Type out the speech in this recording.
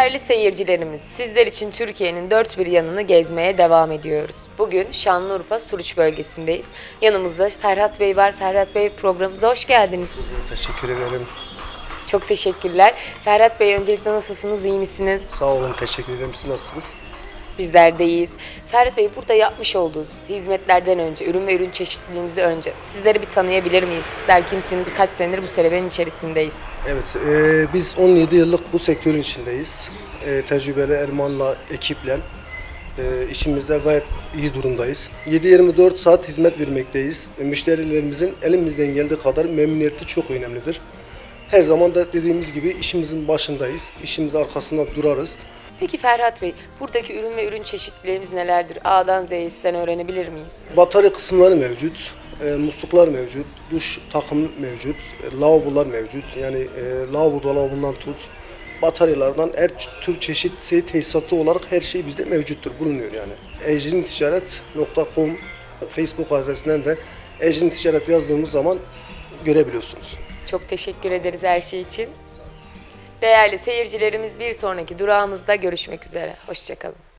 Değerli seyircilerimiz, sizler için Türkiye'nin dört bir yanını gezmeye devam ediyoruz. Bugün Şanlıurfa Suruç bölgesindeyiz. Yanımızda Ferhat Bey var. Ferhat Bey, programımıza hoş geldiniz. Teşekkür ederim. Çok teşekkürler. Ferhat Bey, öncelikle nasılsınız, iyi misiniz? Sağ olun, teşekkür ederim. Siz nasılsınız? Bizler de iyiyiz. Ferhat Bey, burada yapmış olduğunuz hizmetlerden önce, ürün ve ürün çeşitliliğimizi önce sizleri bir tanıyabilir miyiz? Sizler kimsiniz? Kaç senedir bu serüvenin içerisindeyiz? Evet, biz 17 yıllık bu sektörün içindeyiz. Tecrübeli elemanla, ekiple işimizde gayet iyi durumdayız. 7-24 saat hizmet vermekteyiz. Müşterilerimizin elimizden geldiği kadar memnuniyeti çok önemlidir. Her zaman da dediğimiz gibi işimizin başındayız. İşimizin arkasında durarız. Peki Ferhat Bey, buradaki ürün ve ürün çeşitlilerimiz nelerdir? A'dan Z'ye sizden öğrenebilir miyiz? Batarya kısımları mevcut, musluklar mevcut, duş takım mevcut, lavabolar mevcut. Yani lavabo dolabından tut, bataryalardan her tür çeşit tesisatı olarak her şey bizde mevcuttur, bulunuyor yani. ecrinticaret.com Facebook adresinden de Ecrin Ticaret yazdığımız zaman görebiliyorsunuz. Çok teşekkür ederiz her şey için. Değerli seyircilerimiz, bir sonraki durağımızda görüşmek üzere. Hoşça kalın.